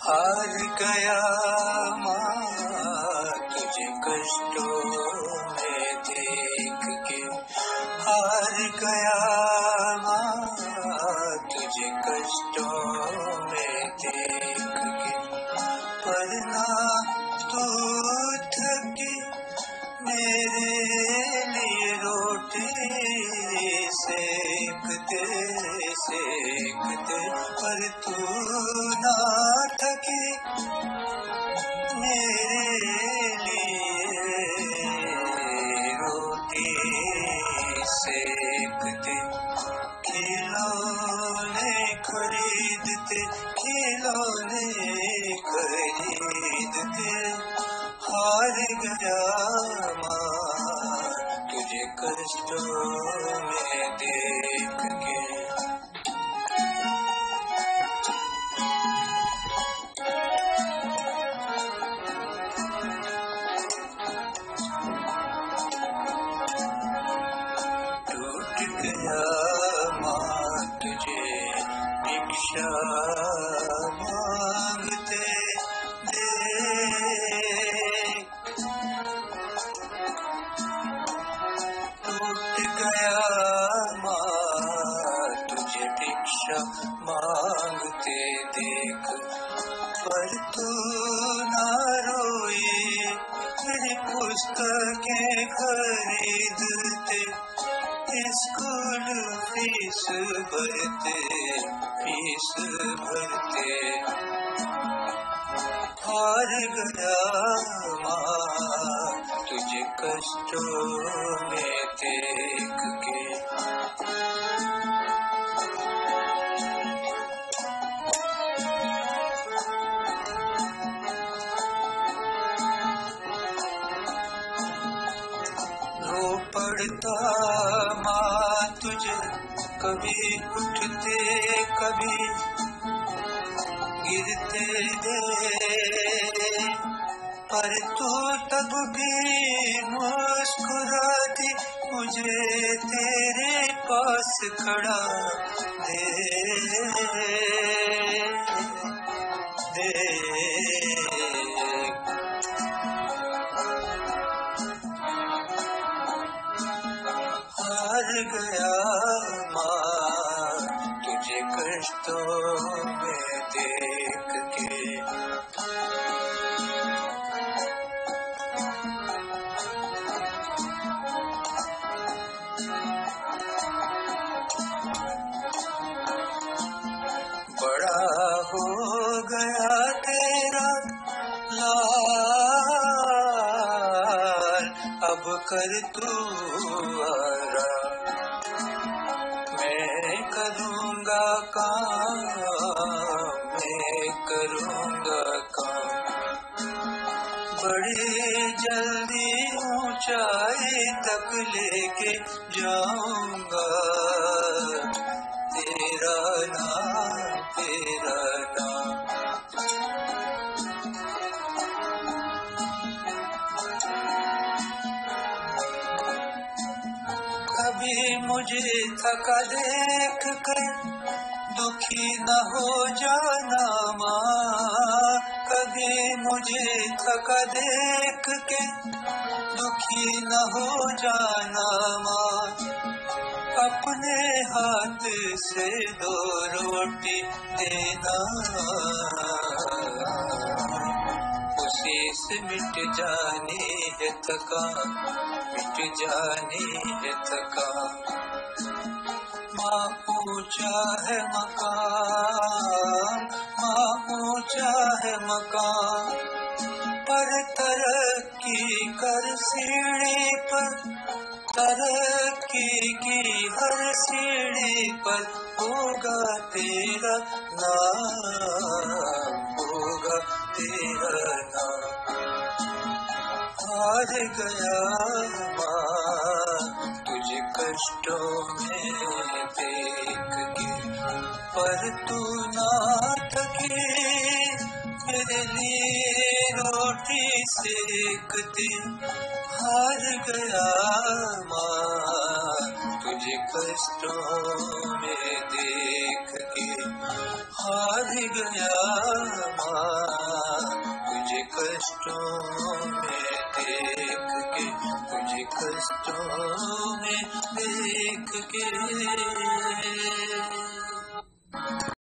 हार गया माँ तुझे कष्टों में देख के, हार गया माँ तुझे कष्टों में देख के। पर ना तू थकी मेरे लिए रोटी सेकते सेकते, पर तू ना थकी मेरे लिए रोटी सेकते। खिलौने खरीदते खिलौने खरीदते, हार गया माँ तुझे कष्टों में देख के। टूट गया माँ तुझे भिक्षा मांगते तुझे भिक्षा मांगते देख, पर तू ना रोई मेरी पुस्तकें खरीदते, स्कूल फीस भरते फीस भरते। हार गया माँ तुझे कष्टों में देख के। रो पड़ता माँ तुझे कभी उठते कभी गिरते दे, पर तू तब भी मुस्कुराती मुझे तेरे पास खड़ा देख। हार गया माँ तुझे कष्टों में देख के। बड़ा हो गया तेरा लाल, अब कर तू आराम, मैं करूँगा काम, मैं करूँगा काम। बड़ी जल्दी ऊंचाई तक लेके जाऊँगा, तेरा नाम तेरा नाम। कभी मुझे थका देख कर दुखी न हो जाना माँ, कभी मुझे थका देख के दुखी न हो जाना माँ। अपने हाथ से 2 रोटी देना, उसी से मिट जानी है थकान, मिट जानी है थकान। माँ ऊंचा है मकान, माँ ऊंचा है मकान, पर तरक्की कर सीढ़ी पर, तरक्की की हर सीढ़ी पर होगा तेरा नाम, होगा तेरा नाम। हार गया माँ तुझे कष्टों में देख के, पर तू ना थकी मेरे लिए रोटी सेकती। हार गया माँ तुझे कष्टों में देख के, हार गया माँ कष्टों में देख के, तुझे कष्टों में देख के।